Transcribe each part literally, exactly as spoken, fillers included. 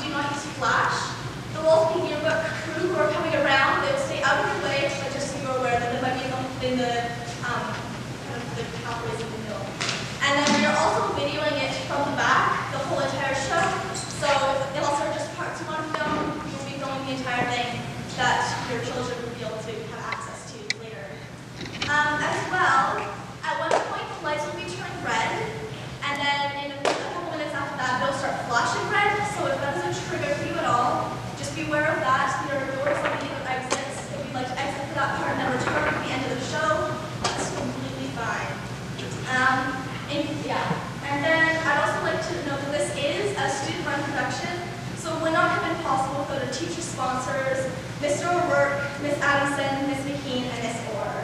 do not use flash. The wolf yearbook crew who are coming around, they will stay out of your way, but just so you're aware that there might be in the um, kind of the pathways in the middle. And then we are also videoing it from the back, the whole entire show. So if also just parts you want to film, we'll be filming the entire thing that your children will be able to have access to later. Um, as well, at one point the lights will be turned red, and then in a couple minutes after that they'll start flashing red. So if that is a trigger for you at all, just be aware of that. There are doors that lead with exits. If you'd like to exit for that part and then return at the end of the show, that's completely fine. Um, and, yeah. And then I'd also like to note that this is a student-run production, so it would not have been possible without our teacher sponsors, Mister O'Rourke, Miss Adamson, Miss McKean, and Miss Orr.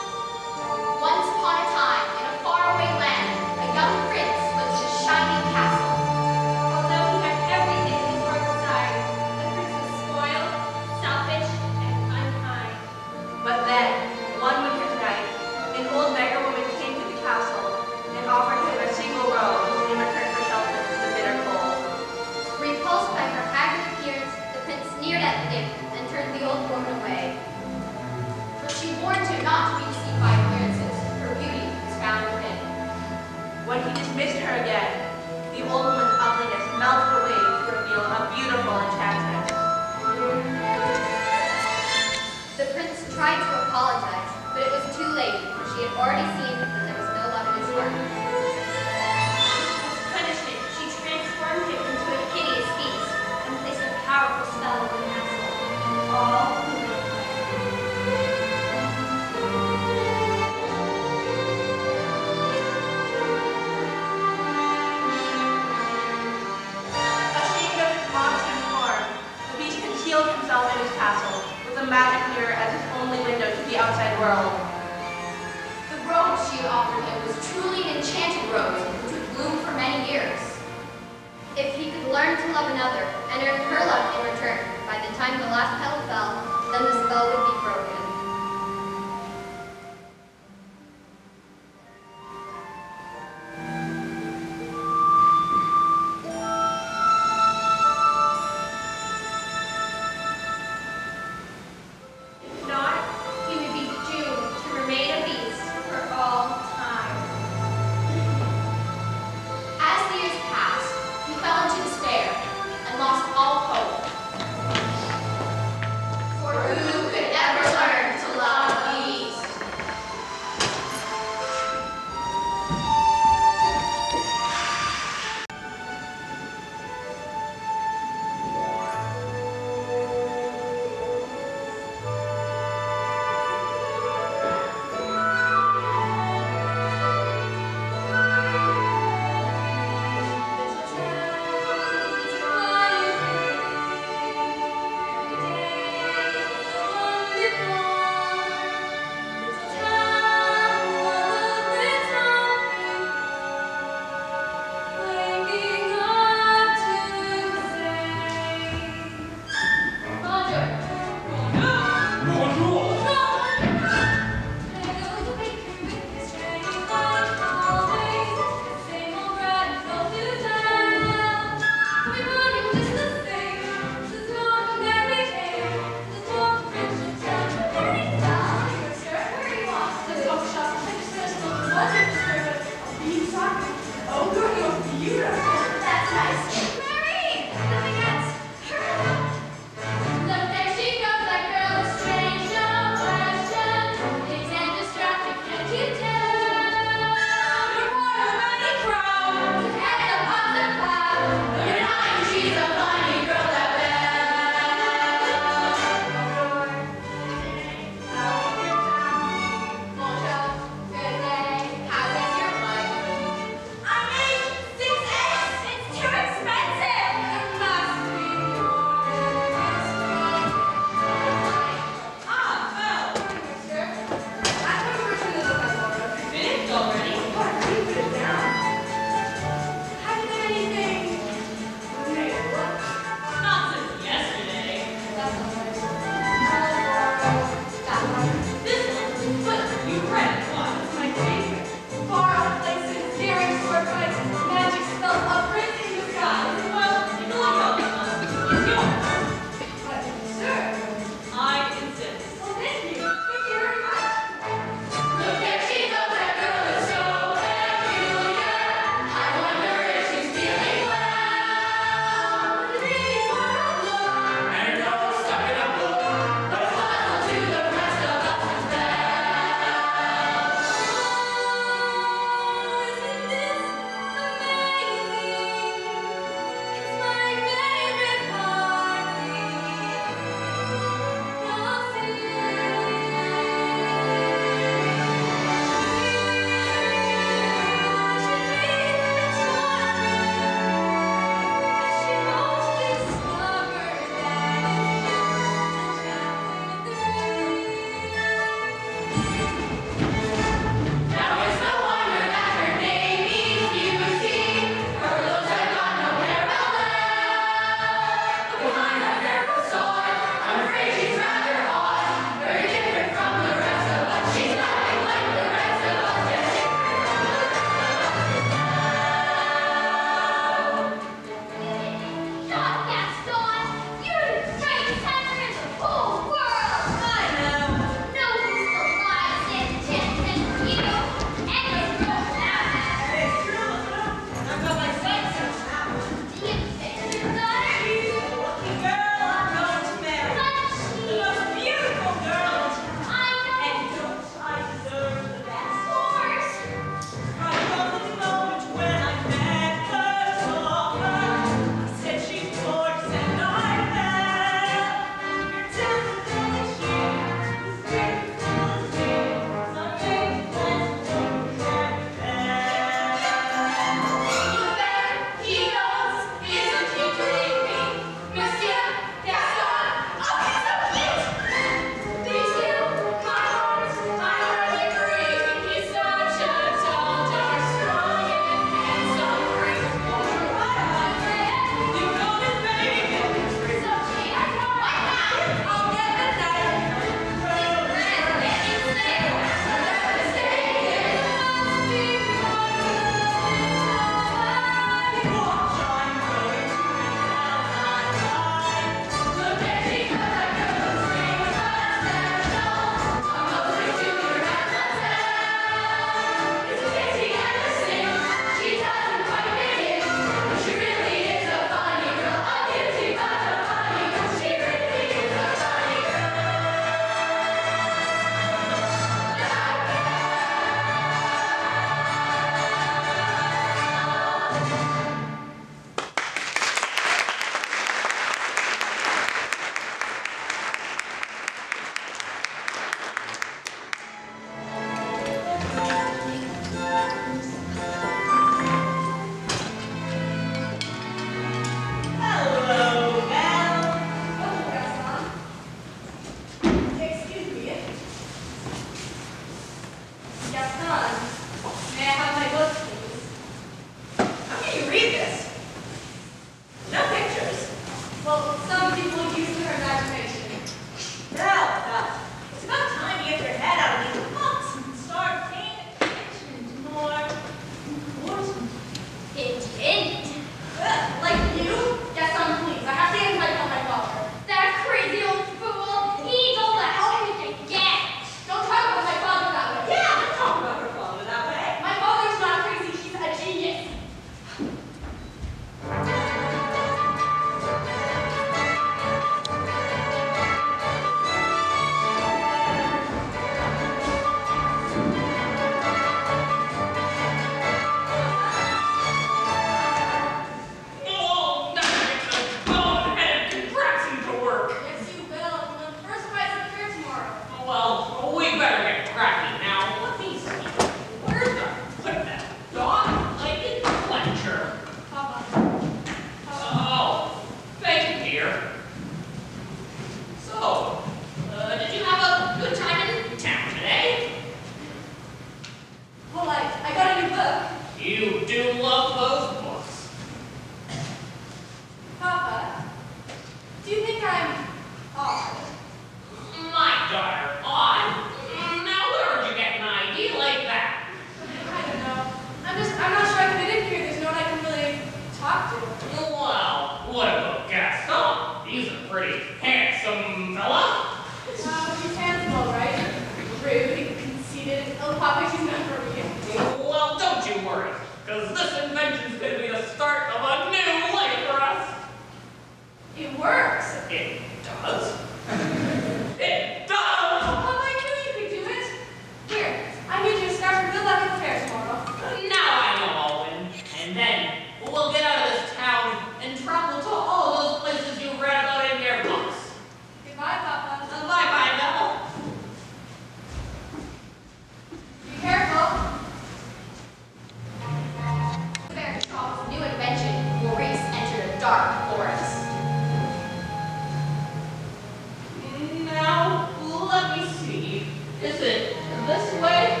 Is it this way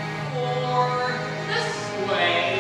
or this way?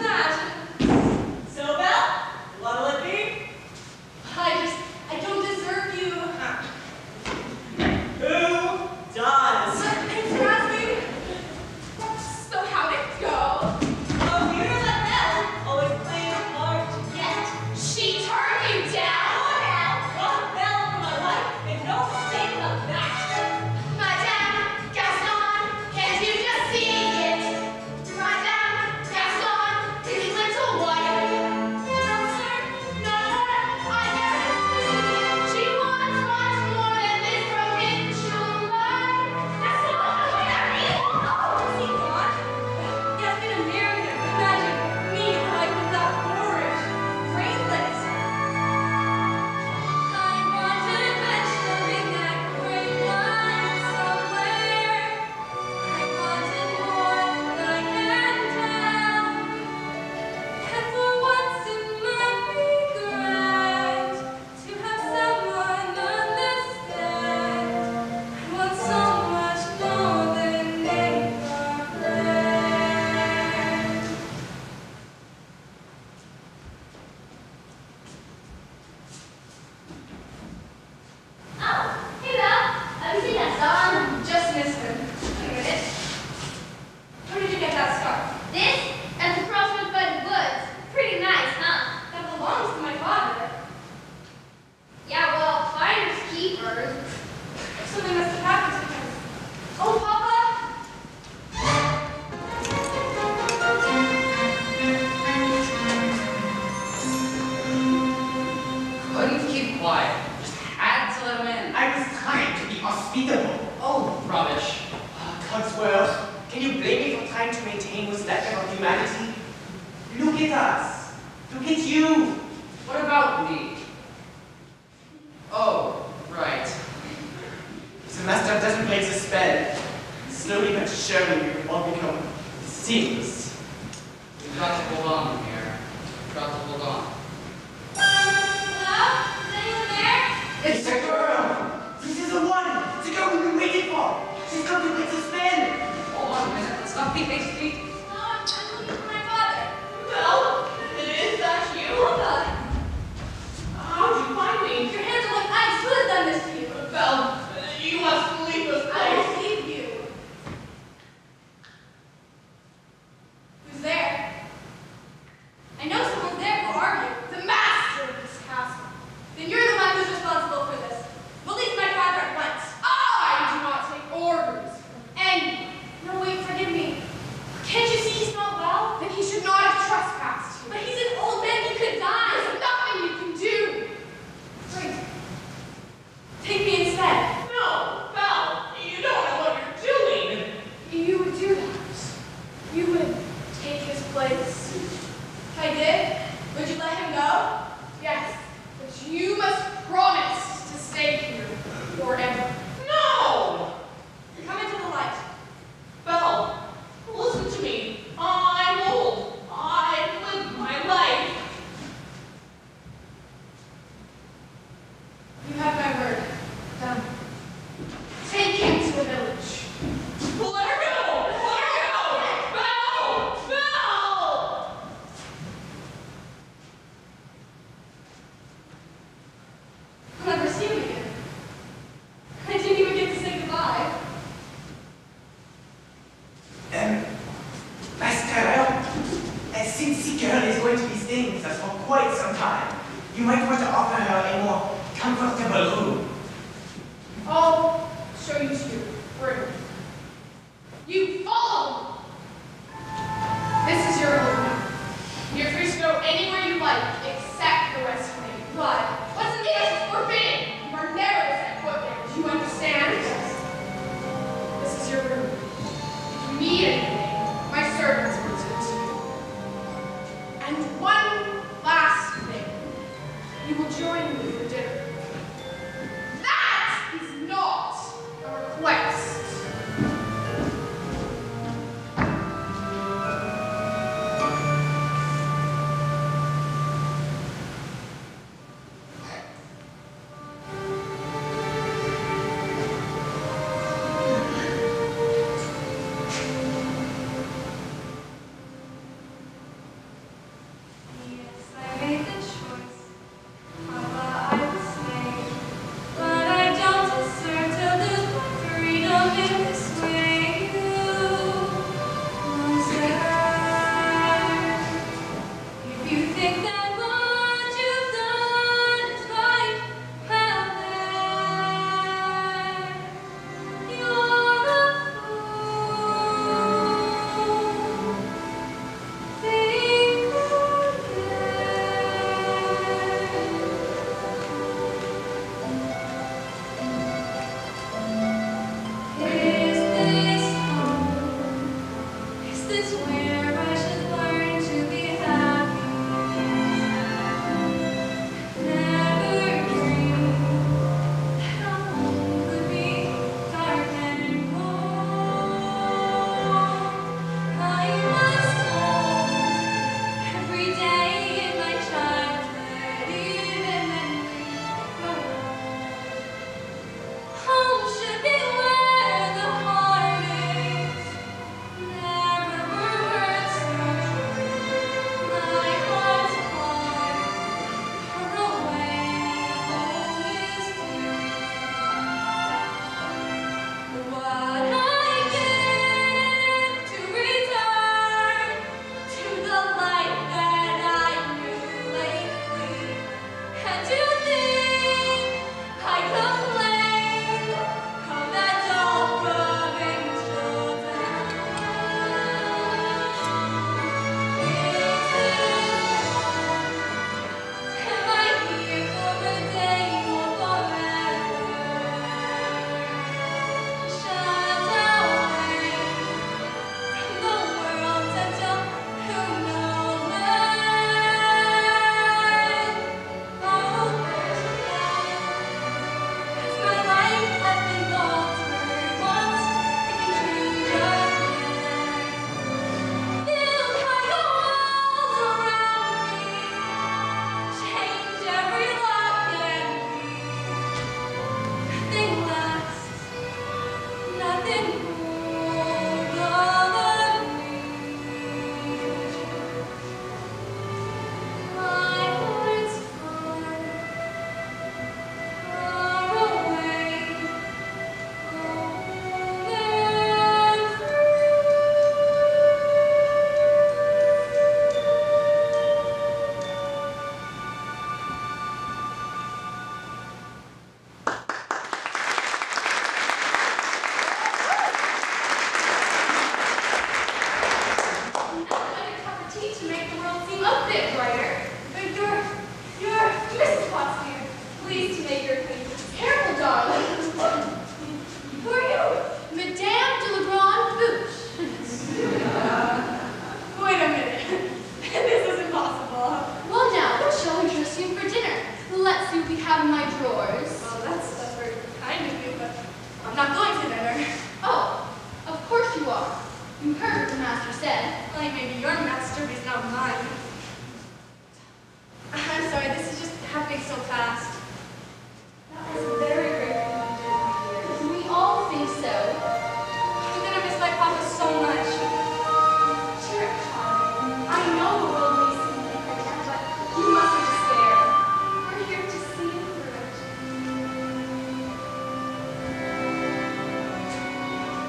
I just, I don't deserve I was trying to be hospitable. Oh, rubbish. Ah, Cogsworth, can you blame me for trying to maintain what's left of our humanity? Look at us. Look at you. What about me? Oh, right. If the master doesn't break the spell, slowly but surely we will all become seamless. We've got to hold on, Lumière. We've got to hold on. Hello? Is anyone there? It's a girl! This is the one! The girl we've been waiting for! She's come to break the spell! Hold on a minute. Let's not be hasty. No, I'm, I'm looking for my father. Belle, is that you? Hold on. How'd you find me? Your hands are like ice. Who has done this to you? Belle, you must leave this I place. will leave you. Who's there? I know someone's there. Who are you? The master of this castle. Then you're the one who's responsible for this. Release my father at once. I do not take orders from anyone. No, wait, forgive me. Can't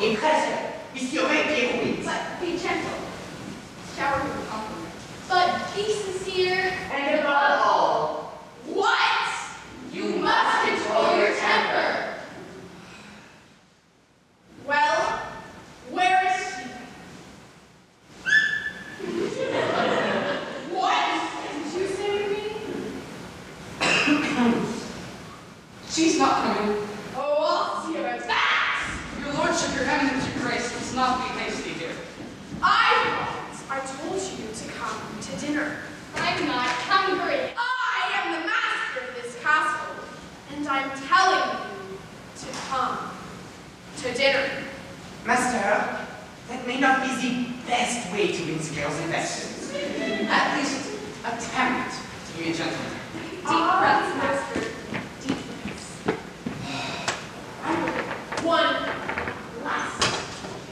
Impressive. Monsieur Pierre. But be gentle. Shower you with compliments. But be sincere. And above all, what? You must control your temper. Well, where is she? What did you say to me? She's not coming. Oh, I'll see about that. Your lordship, your eminence, your grace, let's not be hasty here. I I told you to come to dinner. I'm not hungry. I am the master of this castle, and I'm telling you to come to dinner. Master, that may not be the best way to win girls' affections. At least attempt to be a gentleman. Deep breaths, master. Deep breaths. One last chance.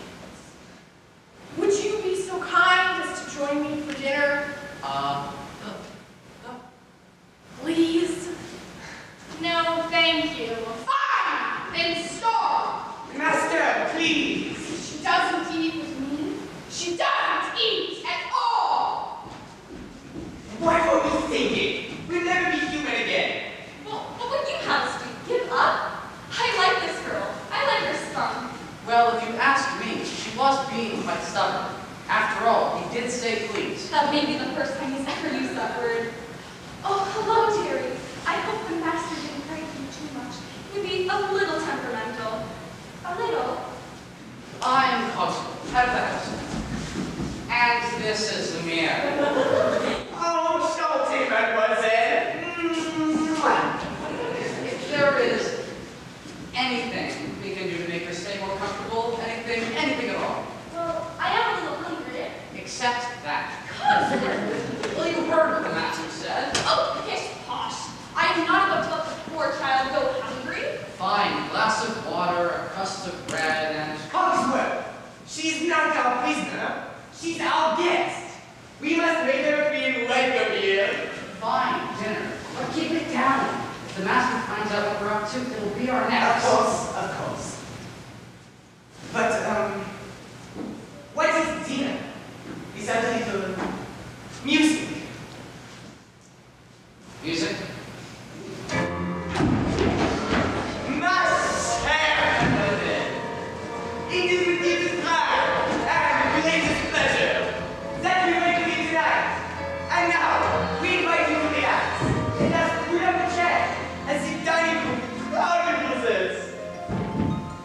Would you be so kind as to join me for dinner? Uh, uh, Please? No, thank you. Fine! Then stop! Master, please. She doesn't eat with me. She doesn't eat at all! Why were we thinking? We'll never be human again. Well, but what you have us do, give up? I like this girl. I like her spunk. well, if you ask me, she was being quite stubborn. After all, he did say please. That may be the first time he's ever used that word. Oh, hello, dearie. I hope the master didn't frighten you too much. Maybe a little temperamental. A little. I'm Cogsworth, head of the house. And this is Lumière. Oh, salty, mademoiselle. Mwah. If there is anything we can do to make her stay more comfortable, anything, anything at all. Well, I am a little hungry. Except that. Cogsworth! Well, you heard what the master said. Oh, pish posh. I am not about to let the poor child go hungry. Fine, glass of water, a crust of bread, and... Cogsworth, she's not our prisoner. She's our guest. We must make her feel welcome here. Fine, dinner. But keep it down. If the master finds out what we're up to, it'll be our Of next. course, of course. But, um, what is dinner? Besides a little music. Music? It is with deepest pride and greatest pleasure that we welcome you tonight. And now, we invite you to the act. Let us put up a chair and sit down in proud applause.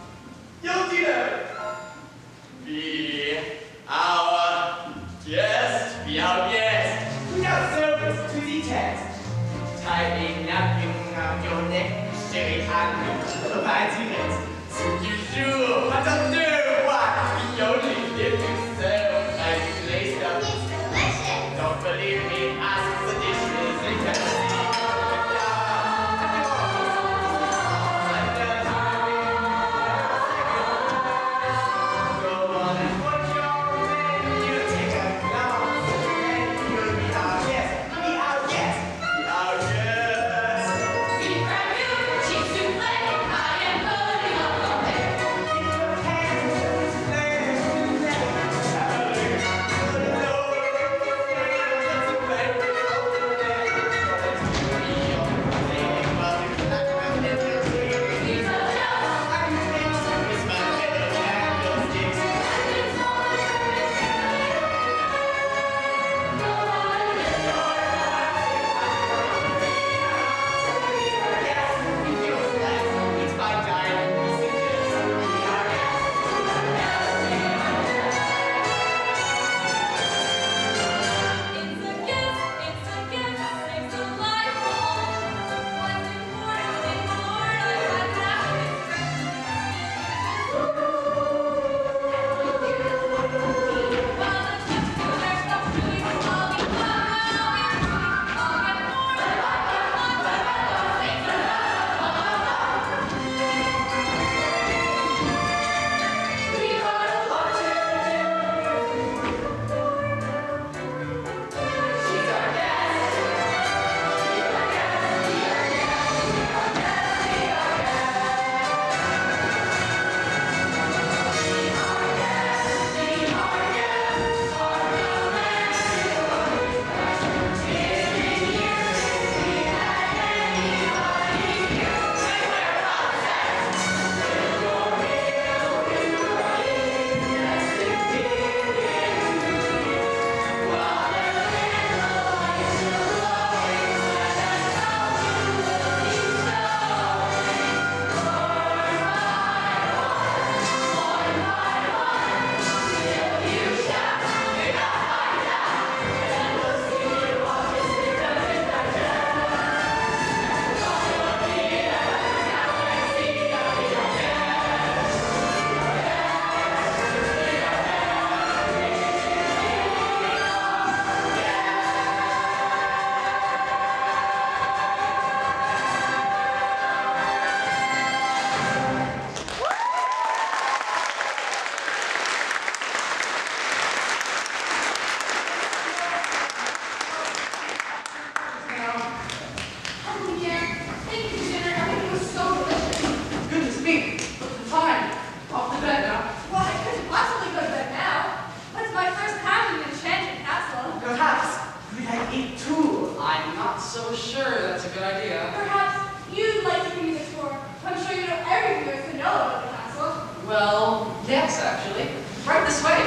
Yes, actually. Right this way.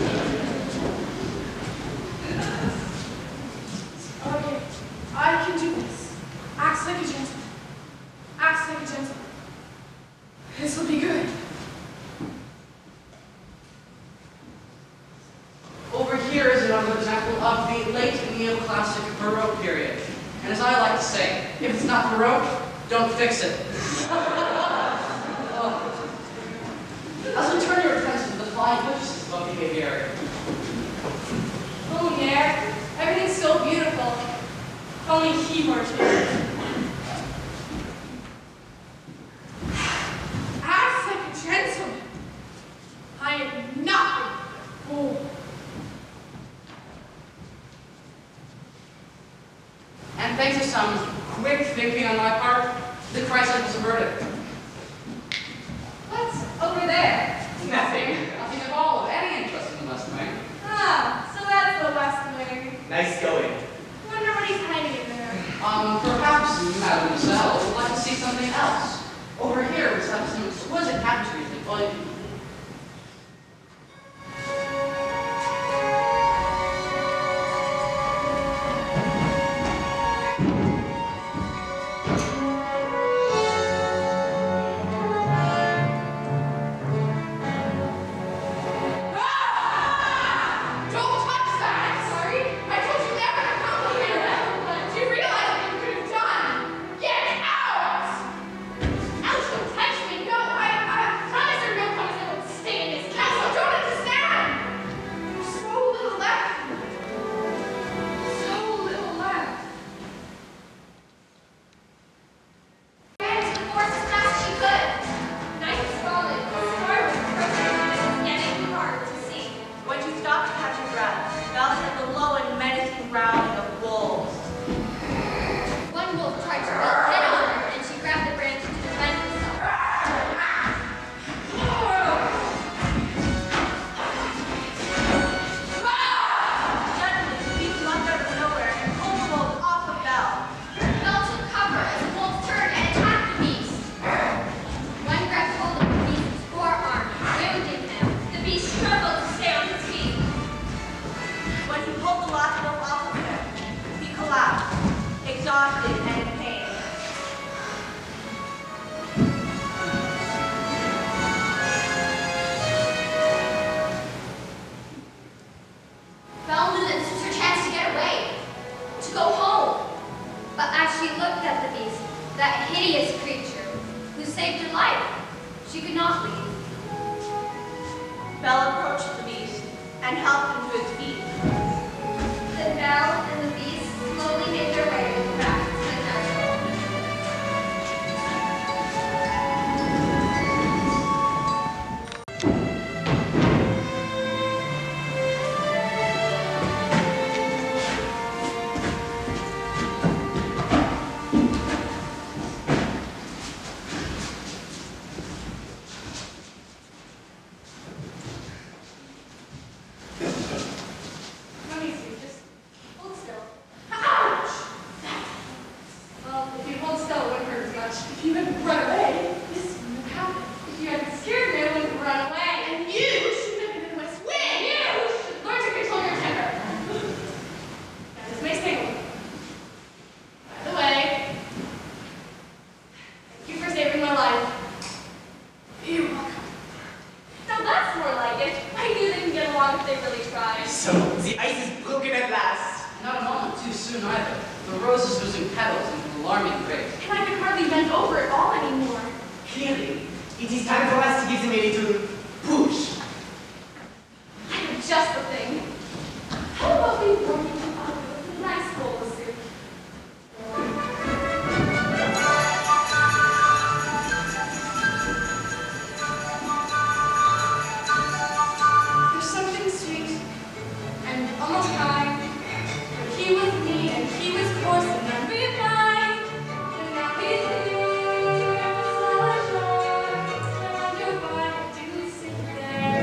Okay, I can do this. Act like a gentleman. Act like a gentleman. This will be good. Over here is another example of the late neoclassic Baroque period. And as I like to say, if it's not Baroque, don't fix it. Oh. As we turn your attention to the flying witnesses above the aviary. Lumière, everything's so beautiful. If only he were here. Act like a gentleman. I am not a fool. And thanks to some quick thinking on my part, the crisis was averted. What's over there? Nothing. Nothing at all of any interest in the West Wing. Ah, so that's the West Wing. Nice going. Wonder what he's hiding in there. Um, perhaps Mademoiselle would like to see something else. Over here, we have some exquisite tapestries that well, Belle approached the beast and helped him to his feet. Then Belle and the beast slowly made their way back to the castle. There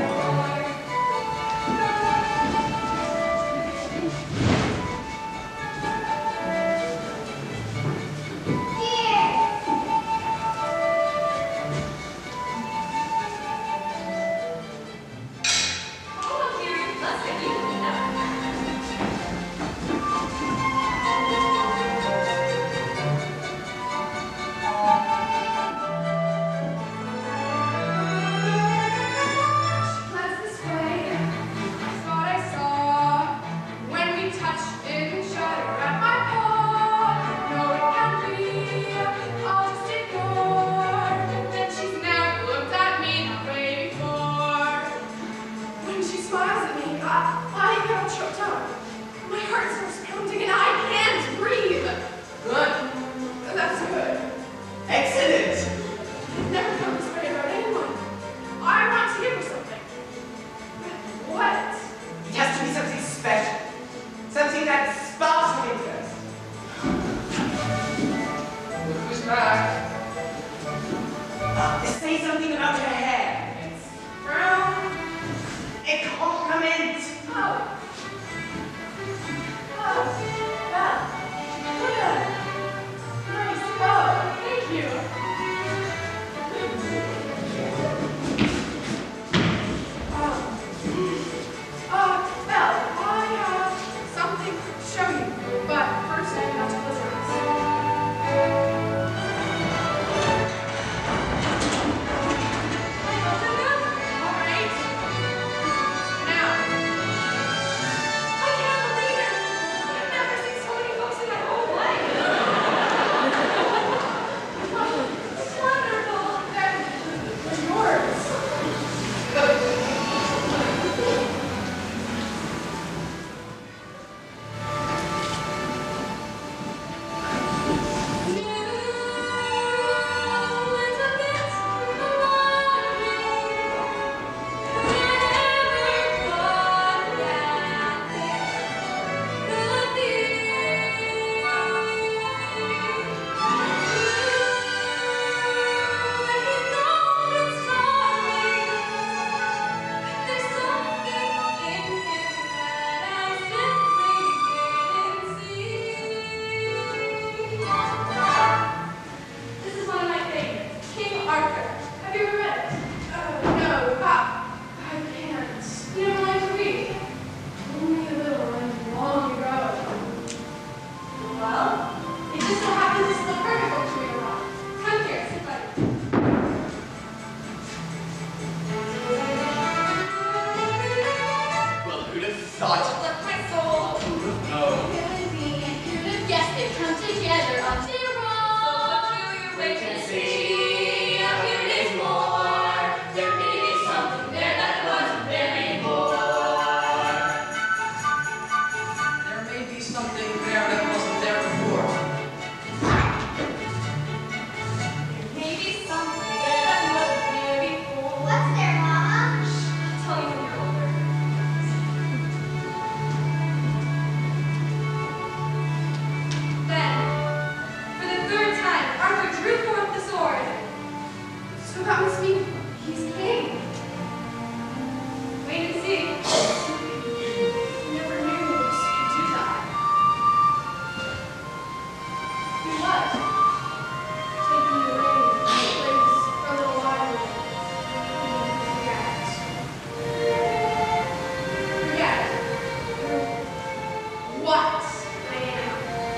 Uh, say something about your hair. It's brown. A compliment. Oh. Oh, Belle. What a nice bow. Thank you. Um, uh, Belle, I have something to show you, but first I have to close my eyes. I open them? All right. Now, I can't believe it. I've never seen so many books in my whole life. It's wonderful. They're yours. This is one of my favorites, King Arthur. Have you ever read it? Uh, no. Ah, I can't. You never liked to read? Only a little and long ago. Well, it just so happens this is the perfect book to read about. Come here, sit by me. Well, who'd have thought? Left my soul. Who'd have known? Who'd have guessed they'd come together on zero? So peculiar way to see. A few days more. There may be something there that wasn't there before. There may be something there that wasn't there before. There may be something there that wasn't there before. What's there, Mama? Shh, I'll tell you when you're older. Then, for the third time, Arthur drew forth the sword. So that must mean he's king. Wait and see. I never knew Moose could do that. Do what? Take me away from the place for a little while. Forget. Forget. What I am.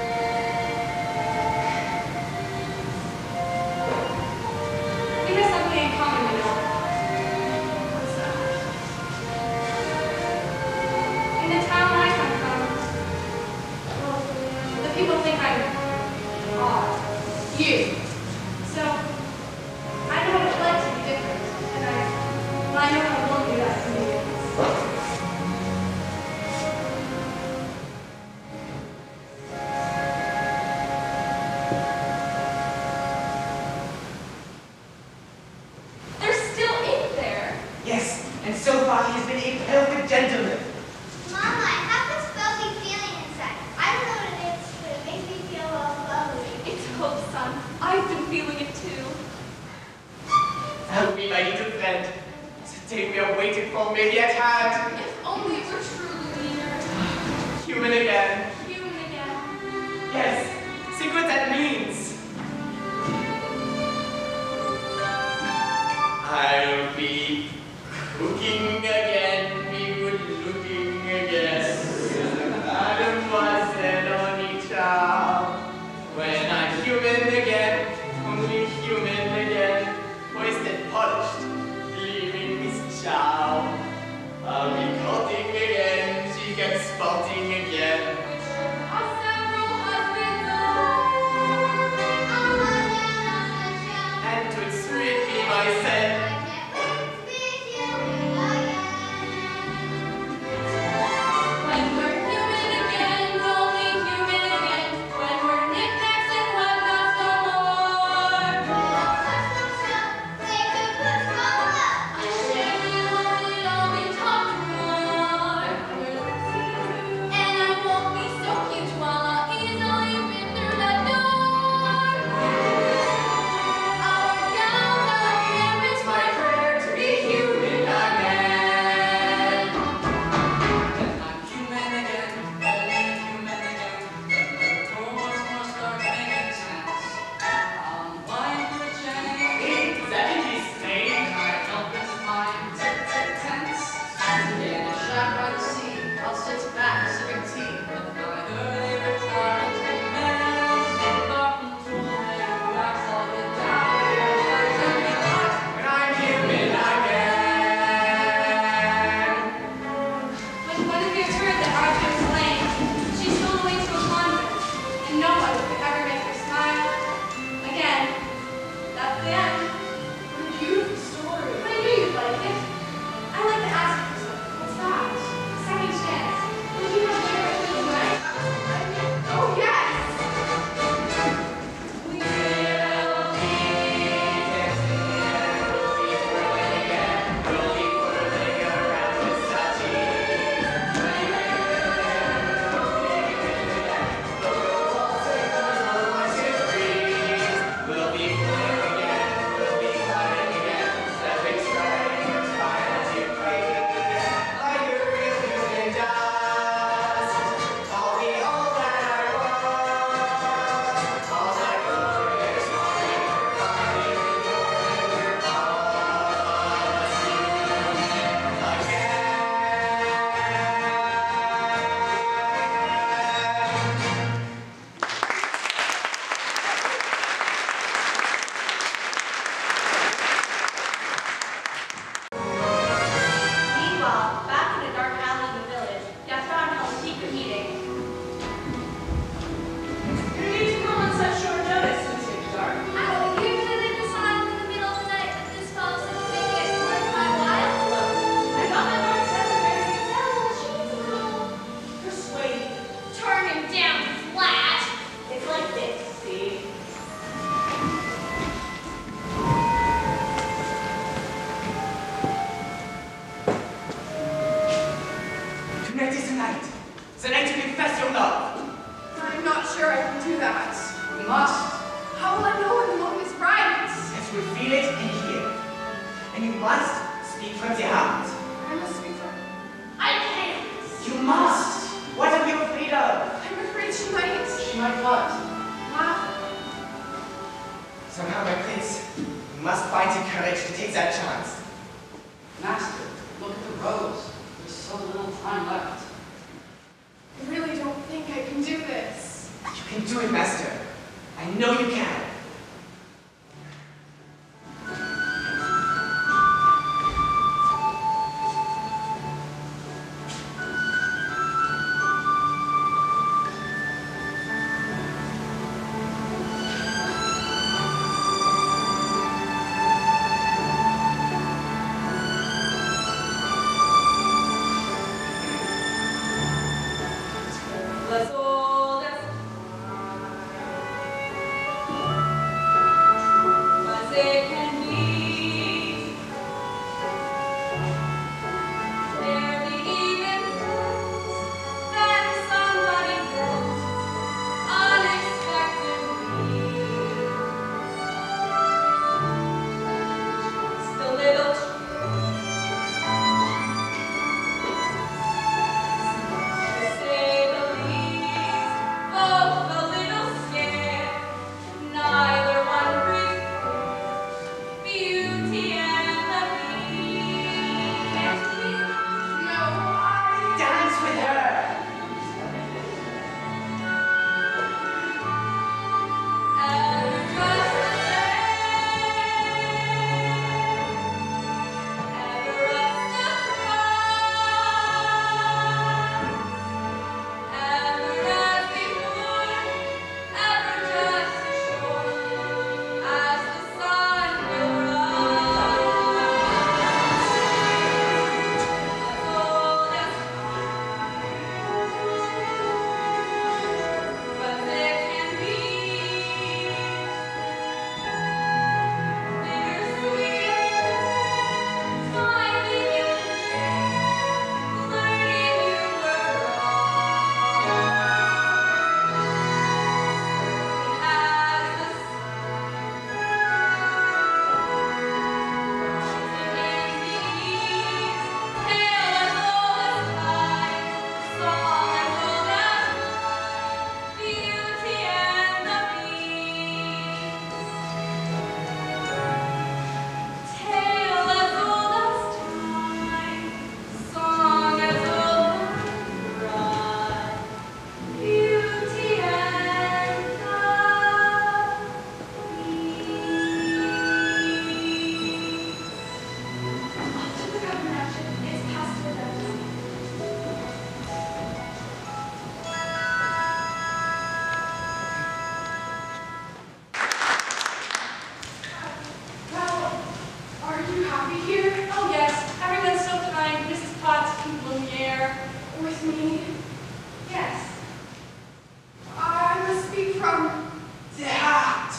We have something in common, you know. What's that? In the town I come from, well, the people think I'm odd. You. So, I know what it's like to be different, and I, well, I know how lonely that can be. They're still in there. Yes, and so far he has been a perfect gentleman. Mama, I have this fuzzy feeling inside. I don't know what it is, but it makes me feel all lovely. It's hope, son. I've been feeling it too. Help me, my little friend. The day we are waiting for may be at hand. If only it were true, Lumière. Human again. Human again. Yes, see what that means. I'll be cooking again, be good looking again. Mademoiselle only child. When I'm human again, only human again. Poised and polished, gleaming Miss Chow. I'll be courting again, chic and sporting again. Have several husbands, And to sweet me myself. I can't wait to be human again. must speak from the heart. I must speak from... I can't! You must! What are you afraid of? I'm afraid she might... She might what? laugh. Somehow, my prince, you must find the courage to take that chance. Master, look at the rose. There's so little time left. I really don't think I can do this. You can do it, master. I know you can. Let's all dance. As it can be. Barely even friends, then somebody goes unexpectedly. Just a little to say the least, both a little scared, neither one prepared. Beauty and the Beast. No, I... Dance with her! Ever just the same. Ever as the cross. Ever as before. Ever just as sure as the sun will rise. As old as time, but it can be. Bittersweet, finding you learning you were wrong. As the tale as old as time, song as old as rhyme, beauty and the beast. Off to the government action. It's past midnight. Well, are you happy here? Oh yes, everyone's so kind. Missus Potts, Lumière. With me? Yes. I must speak from... The heart!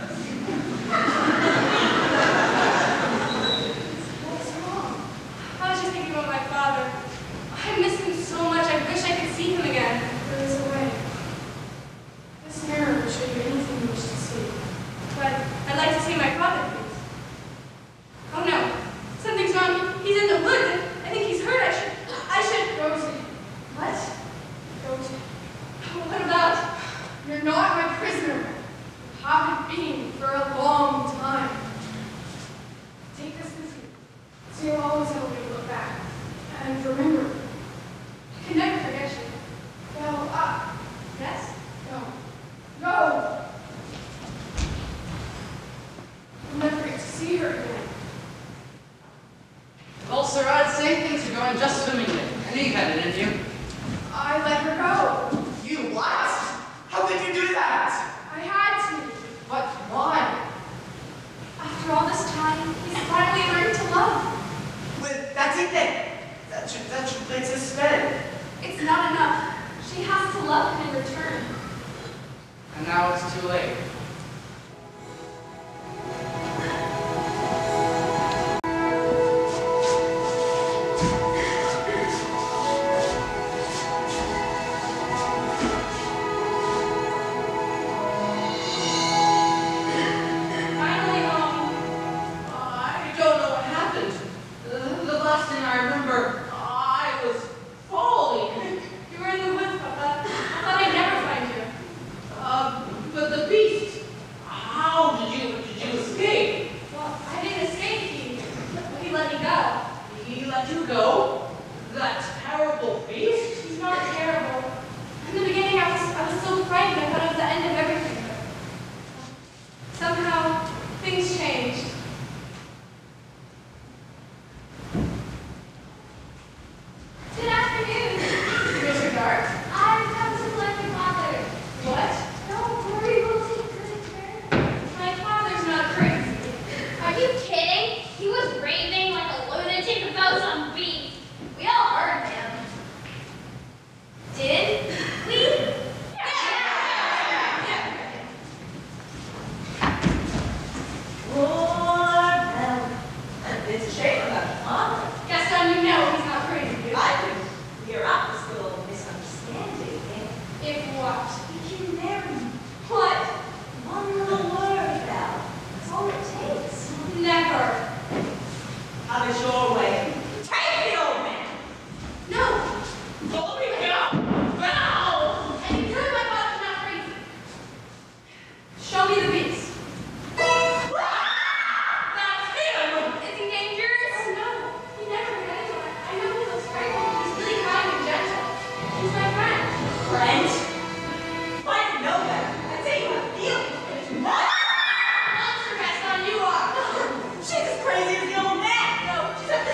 What's wrong? I was just thinking about my father. I miss him so much. I wish I could see him again. There is a way. This mirror will show you anything you wish to see. But I'd like to see my father, please. Oh no, something's wrong. He's in the woods. I think he's hurt. I should. I should. Rosie, What? Rosie, What about? you're not my prisoner. You haven't been for a long time. Take this with you, so you'll always have a way to look back. And remember, I can never forget you. Well, uh, Yes. no. No! I'll never get to see her again. Well, sir, I'd say things are going just swimmingly. I knew you had it in you. I let her go. You what? How could you do that? I had to. But why? After all this time, he's finally learned to love. Well, that's it then. That should, that should break the spell. It's not enough. She has to love him in return. And now it's too late. Finally home. I don't know what happened. let you go? That terrible beast? He's not terrible. In the beginning, I was, I was so frightened. I thought it was the end of everything. Somehow, things changed. Good afternoon. Mister Dark? I've come to collect your father. What? Don't worry, we'll take good care. My father's not crazy. Are you kidding? He was raving like a lunatic about some beast. We all heard him. Did we? Poor Belle. It's a shame about your father. Gaston, you know he's not crazy. do you? I do. Clear up this little misunderstanding. If what? We can marry you. What? One little word, Belle. That's all it takes. Never. Have it your way. Take the old man. No. Let me go! Belle! And you prove my father's not crazy. Show me the beast. That's him! Is he dangerous? Oh no. He never hurt anyone. I know he looks frightening. He's really kind and gentle. He's my friend. Friend? If I didn't know that, I'd say you have feelings for this monster. Monster Gaston, you are. She's as crazy as the old man. No, she's a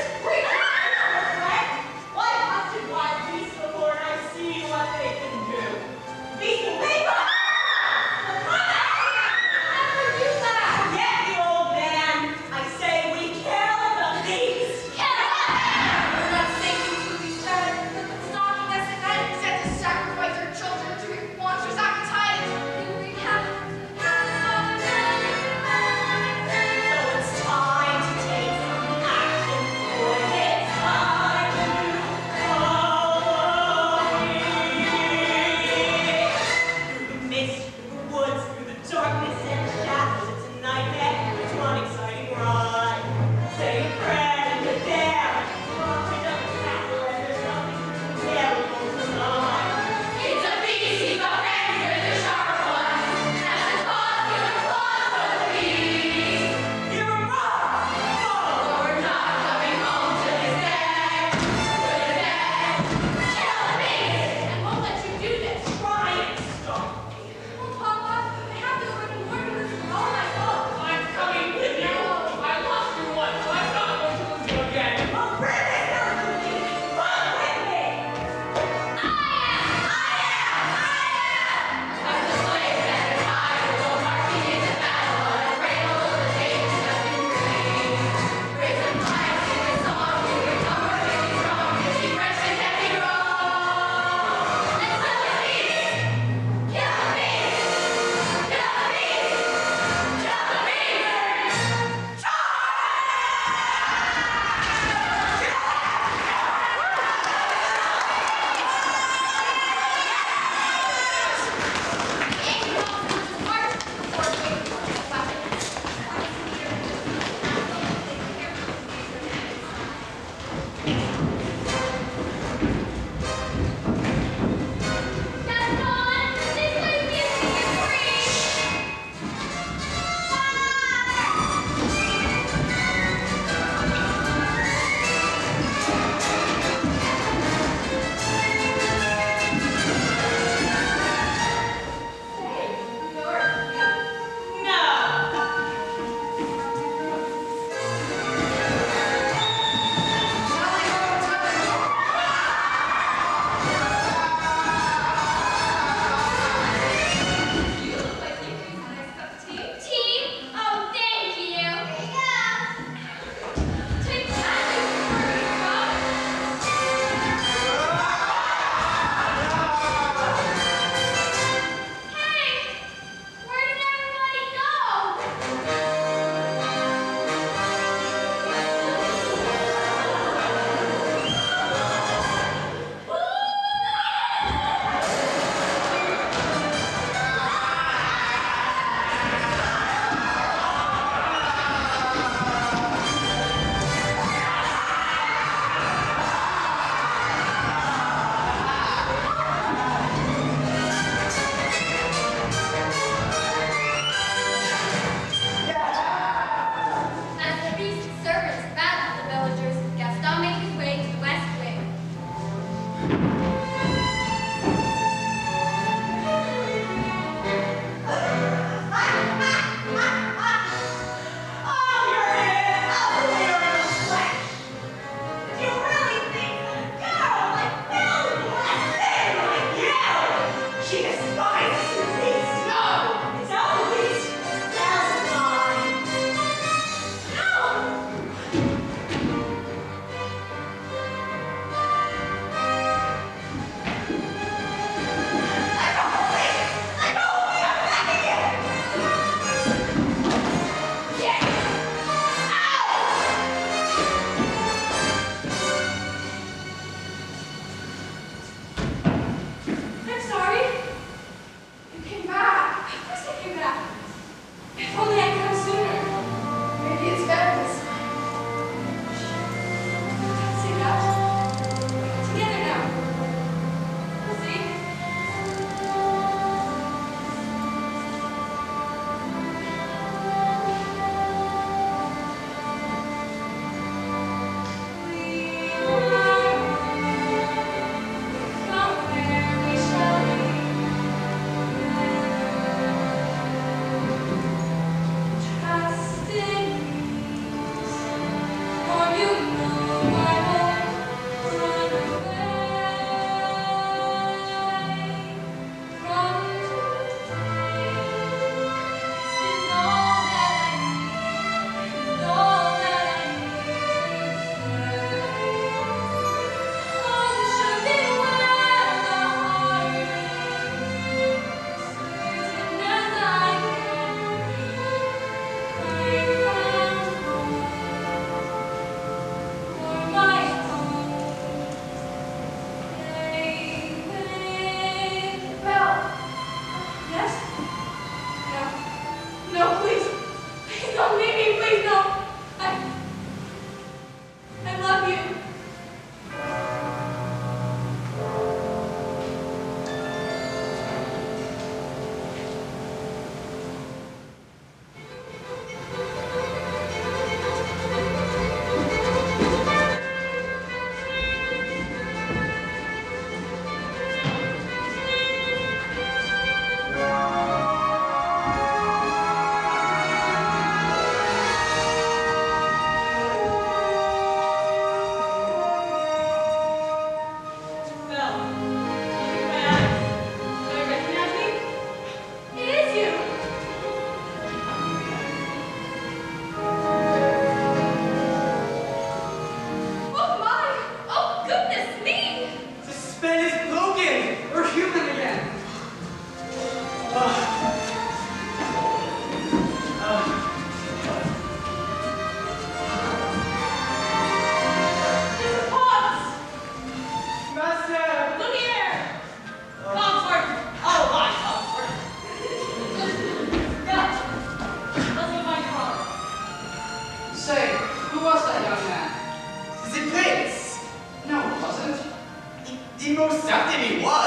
Something he was.